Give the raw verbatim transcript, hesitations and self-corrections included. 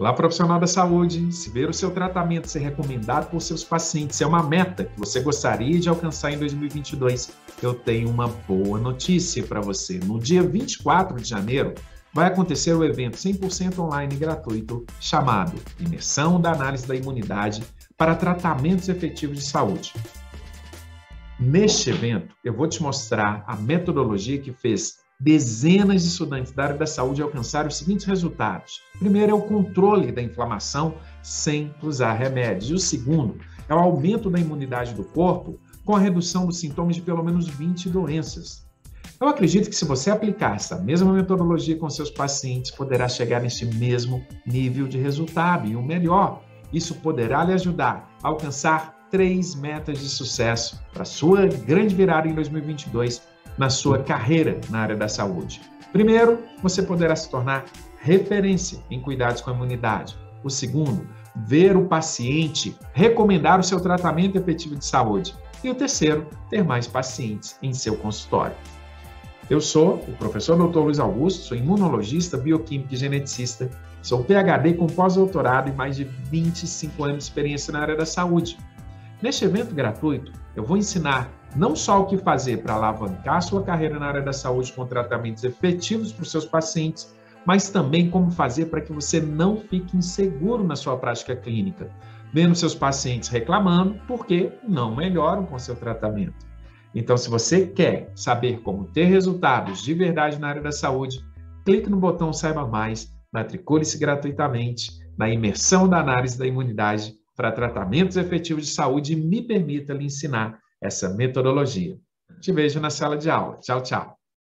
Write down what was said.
Olá, profissional da saúde. Se ver o seu tratamento ser recomendado por seus pacientes é uma meta que você gostaria de alcançar em dois mil e vinte e dois, eu tenho uma boa notícia para você. No dia vinte e quatro de janeiro, vai acontecer o evento cem por cento online gratuito chamado Imersão da Análise da Imunidade para Tratamentos Efetivos de Saúde. Neste evento, eu vou te mostrar a metodologia que fez dezenas de estudantes da área da saúde alcançarem os seguintes resultados. O primeiro é o controle da inflamação sem usar remédios. E o segundo é o aumento da imunidade do corpo com a redução dos sintomas de pelo menos vinte doenças. Eu acredito que se você aplicar essa mesma metodologia com seus pacientes, poderá chegar neste mesmo nível de resultado. E o melhor, isso poderá lhe ajudar a alcançar três metas de sucesso para a sua grande virada em dois mil e vinte e dois, na sua carreira na área da saúde. Primeiro, você poderá se tornar referência em cuidados com a imunidade. O segundo, ver o paciente recomendar o seu tratamento efetivo de saúde. E o terceiro, ter mais pacientes em seu consultório. Eu sou o professor doutor Luiz Augusto, sou imunologista, bioquímico e geneticista, sou P H D com pós-doutorado e mais de vinte e cinco anos de experiência na área da saúde. Neste evento gratuito, eu vou ensinar não só o que fazer para alavancar sua carreira na área da saúde com tratamentos efetivos para os seus pacientes, mas também como fazer para que você não fique inseguro na sua prática clínica, vendo seus pacientes reclamando porque não melhoram com seu tratamento. Então, se você quer saber como ter resultados de verdade na área da saúde, clique no botão Saiba Mais, matricule-se gratuitamente na Imersão da Análise da Imunidade para Tratamentos Efetivos de Saúde e me permita lhe ensinar essa metodologia. Te vejo na sala de aula. Tchau, tchau.